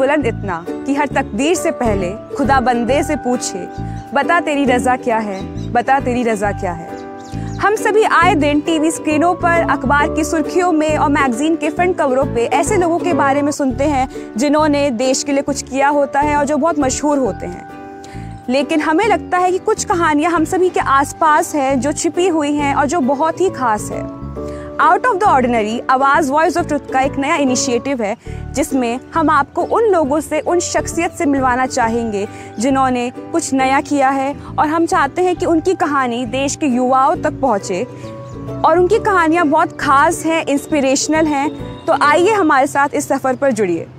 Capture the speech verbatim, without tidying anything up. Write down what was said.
बुलंद इतना कि हर तकदीर से पहले खुदा बंदे से पूछे, बता तेरी रज़ा क्या है, बता तेरी रज़ा क्या है। हम सभी आए दिन टीवी स्क्रीनों पर, अखबार की सुर्खियों में और मैगजीन के फ्रंट कवरों पे ऐसे लोगों के बारे में सुनते हैं जिन्होंने देश के लिए कुछ किया होता है और जो बहुत मशहूर होते हैं। लेकिन हमें लगता है कि कुछ कहानियाँ हम सभी के आसपास हैं जो छिपी हुई हैं और जो बहुत ही खास है। आउट ऑफ द ऑर्डिनरी आवाज़ वॉइस ऑफ ट्रुथ का एक नया इनिशिएटिव है जिसमें हम आपको उन लोगों से, उन शख्सियत से मिलवाना चाहेंगे जिन्होंने कुछ नया किया है, और हम चाहते हैं कि उनकी कहानी देश के युवाओं तक पहुँचे और उनकी कहानियाँ बहुत खास हैं, इंस्पिरेशनल हैं। तो आइए हमारे साथ इस सफ़र पर जुड़िए।